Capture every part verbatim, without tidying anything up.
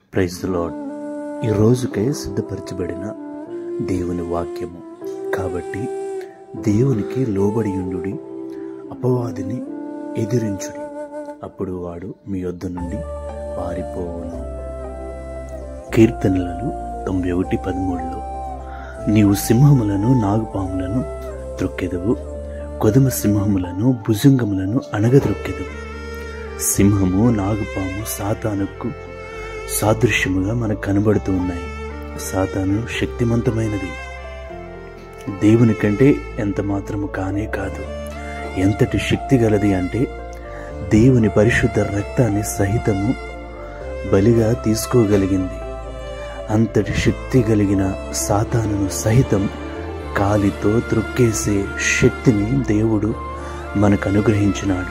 Praise the lord. ఈ రోజుకై సిద్ధపరచబడిన దేవుని వాక్యము. కాబట్టి దేవునికి లోబడి ఉండుడి, అపవాదిని ఎదిరించుడి, అప్పుడు వాడు మీ యొద్ద నుండి పారిపోవును. కీర్తనలు తొంభై ఒకటి పదమూడులో నీవు సింహములను నాగుపాములను త్రొక్కెదవు, కొదమ సింహములను భుజంగములను అణగద్రొక్కెదవు. సింహము నాగుపాము సాతానుకు సాదృశ్యముగా మనకు కనబడుతూ ఉన్నాయి. సాతాను శక్తివంతమైనది, దేవుని కంటే ఎంత మాత్రము కానే కాదు. ఎంతటి శక్తి గలది అంటే దేవుని పరిశుద్ధ రక్తాన్ని సహితము బలిగా తీసుకోగలిగింది. అంతటి శక్తి కలిగిన సాతానును సహితం కాలితో త్రొక్కేసే శక్తిని దేవుడు మనకు అనుగ్రహించినాడు.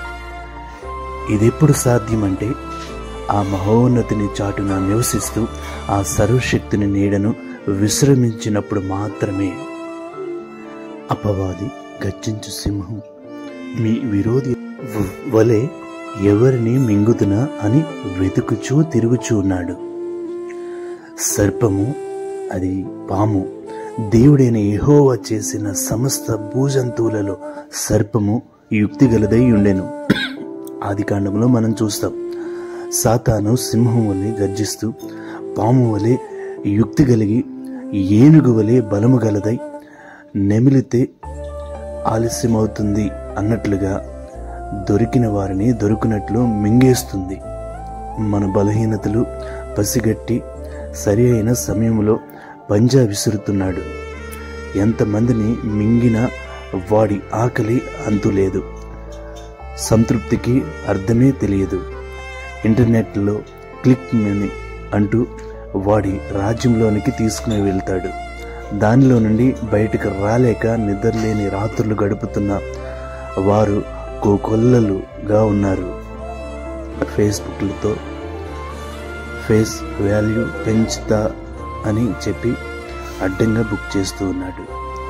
ఇదెప్పుడు సాధ్యమంటే ఆ మహోన్నతిని చాటున నివసిస్తూ ఆ సర్వశక్తిని నీడను విశ్రమించినప్పుడు మాత్రమే. అపవాది గర్జించు సింహం మీ విరోధి వలె ఎవరిని మింగుతున్నా అని వెతుకుచూ తిరుగుచూ ఉన్నాడు. సర్పము, అది పాము, దేవుడైన యెహోవా చేసిన సమస్త భూజంతువులలో సర్పము యుక్తి గలదై ఉండెను. ఆది కాండంలో మనం చూస్తాం. సాతాను సింహం వలె గర్జిస్తూ, పాము వలె యుక్తి కలిగి, ఏనుగు వలె బలము గలదై, నెమిలితే ఆలస్యమవుతుంది అన్నట్లుగా దొరికిన వారిని దొరికినట్లు మింగేస్తుంది. మన బలహీనతలు పసిగట్టి సరి అయిన సమయంలో పంజా విసురుతున్నాడు. ఎంతమందిని మింగినా వాడి ఆకలి అంతులేదు, సంతృప్తికి అర్థమే తెలియదు. ఇంటర్నెట్లో క్లిక్ మనీ అంటూ వాడి రాజ్యంలోనికి తీసుకుని వెళ్తాడు. దానిలో నుండి బయటకు రాలేక నిద్రలేని రాత్రులు గడుపుతున్న వారు కోకొల్లలుగా ఉన్నారు. ఫేస్బుక్లతో ఫేస్ వాల్యూ పెంచుతా అని చెప్పి అడ్డంగా బుక్ చేస్తూ ఉన్నాడు.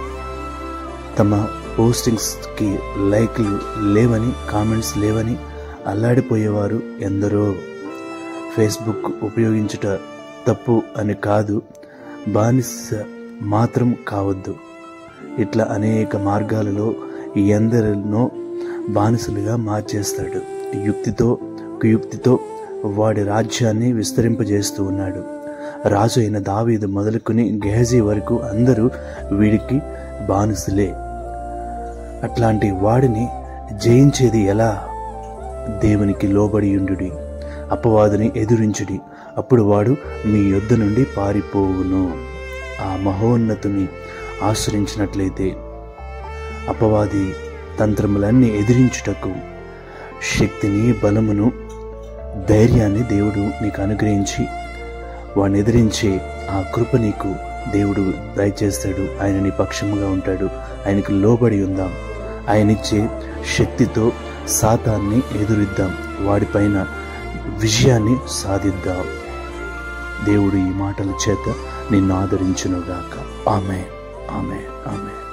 తమ పోస్టింగ్స్కి లైక్లు లేవని, కామెంట్స్ లేవని అల్లాడిపోయేవారు ఎందరో. ఫేస్బుక్ ఉపయోగించుట తప్పు అని కాదు, బానిస మాత్రం కావద్దు. ఇట్లా అనేక మార్గాలలో ఎందరినో బానిసలుగా మార్చేస్తాడు. యుక్తితో కుయుక్తితో వాడి రాజ్యాన్ని విస్తరింపజేస్తూ ఉన్నాడు. రాజు అయిన దావీదు మొదలుకొని గెహజీ వరకు అందరూ వీడికి బానిసలే. అట్లాంటి వాడిని జయించేది ఎలా? దేవునికి లోబడి ఉండుడి, అపవాదిని ఎదురించుడి, అప్పుడు వాడు మీ యొద్ద నుండి పారిపోవును. ఆ మహోన్నతుని ఆశ్రయించినట్లయితే అపవాది తంత్రములన్నీ ఎదిరించుటకు శక్తిని, బలమును, ధైర్యాన్ని దేవుడు నీకు అనుగ్రహించి వాడిని ఎదిరించే ఆ కృప నీకు దేవుడు దయచేస్తాడు. ఆయన నీ పక్షముగా ఉంటాడు. ఆయనకు లోబడి ఉందాం. ఆయనిచ్చే శక్తితో సాతాన్ని ఎదురిద్దాం, వాడిపైన విజయాన్ని సాధిద్దాం. దేవుడు ఈ మాటల చేత నిన్ను ఆదరించునుగాక. ఆమేన్, ఆమేన్, ఆమేన్.